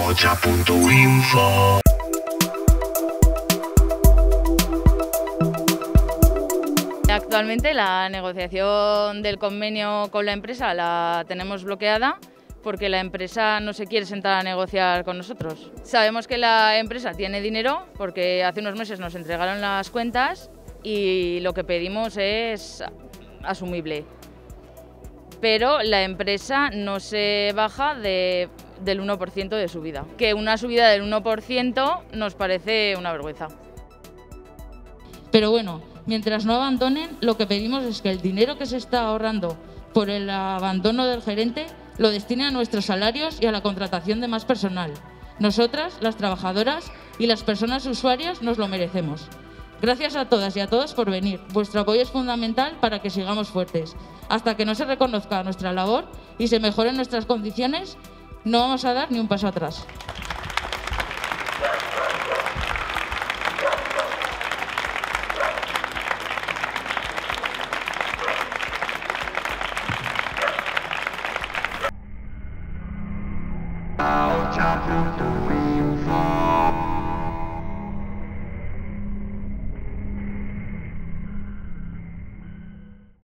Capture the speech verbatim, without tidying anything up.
ocha punto info. Actualmente la negociación del convenio con la empresa la tenemos bloqueada porque la empresa no se quiere sentar a negociar con nosotros. Sabemos que la empresa tiene dinero porque hace unos meses nos entregaron las cuentas y lo que pedimos es asumible. Pero la empresa no se baja de, del uno por ciento de subida. Que una subida del uno por ciento nos parece una vergüenza. Pero bueno, mientras no abandonen, lo que pedimos es que el dinero que se está ahorrando por el abandono del gerente lo destinen a nuestros salarios y a la contratación de más personal. Nosotras, las trabajadoras y las personas usuarias, nos lo merecemos. Gracias a todas y a todos por venir. Vuestro apoyo es fundamental para que sigamos fuertes. Hasta que no se reconozca nuestra labor y se mejoren nuestras condiciones, no vamos a dar ni un paso atrás. ocha punto